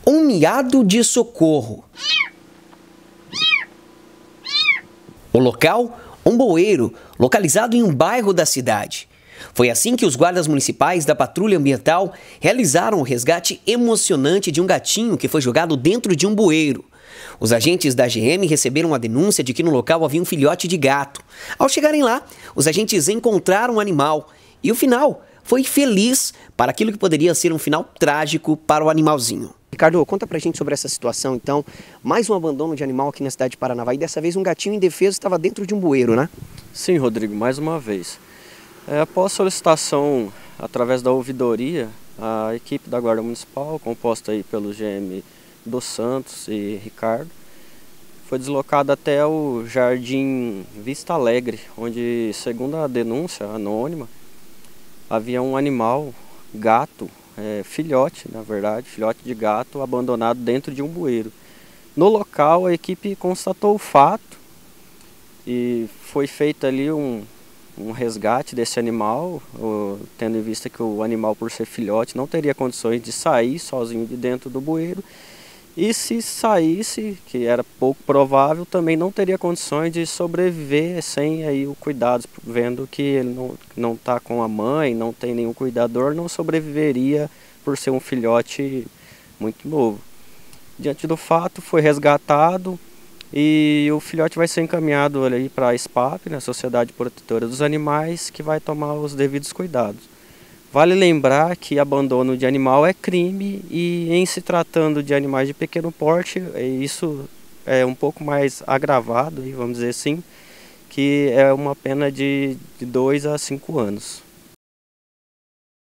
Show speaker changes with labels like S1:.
S1: Um miado de socorro. O local, um bueiro, localizado em um bairro da cidade. Foi assim que os guardas municipais da Patrulha Ambiental realizaram o resgate emocionante de um gatinho que foi jogado dentro de um bueiro. Os agentes da GM receberam a denúncia de que no local havia um filhote de gato. Ao chegarem lá, os agentes encontraram o animal e o final foi feliz para aquilo que poderia ser um final trágico para o animalzinho. Ricardo, conta pra gente sobre essa situação, então. Mais um abandono de animal aqui na cidade de Paranavaí e dessa vez um gatinho indefeso estava dentro de um bueiro, né?
S2: Sim, Rodrigo, mais uma vez. Após solicitação através da ouvidoria, a equipe da Guarda Municipal, composta aí pelo GM dos Santos e Ricardo, foi deslocada até o Jardim Vista Alegre, onde, segundo a denúncia anônima, havia um animal, gato, filhote, na verdade, filhote de gato abandonado dentro de um bueiro. No local, a equipe constatou o fato e foi feito ali um resgate desse animal, tendo em vista que o animal, por ser filhote, não teria condições de sair sozinho de dentro do bueiro. E se saísse, que era pouco provável, também não teria condições de sobreviver sem aí o cuidado, vendo que ele não está com a mãe, não tem nenhum cuidador, não sobreviveria por ser um filhote muito novo. Diante do fato, foi resgatado e o filhote vai ser encaminhado para a SPAP, né, Sociedade Protetora dos Animais, que vai tomar os devidos cuidados. Vale lembrar que abandono de animal é crime e, em se tratando de animais de pequeno porte, isso é um pouco mais agravado, vamos dizer assim, que é uma pena de 2 a 5 anos.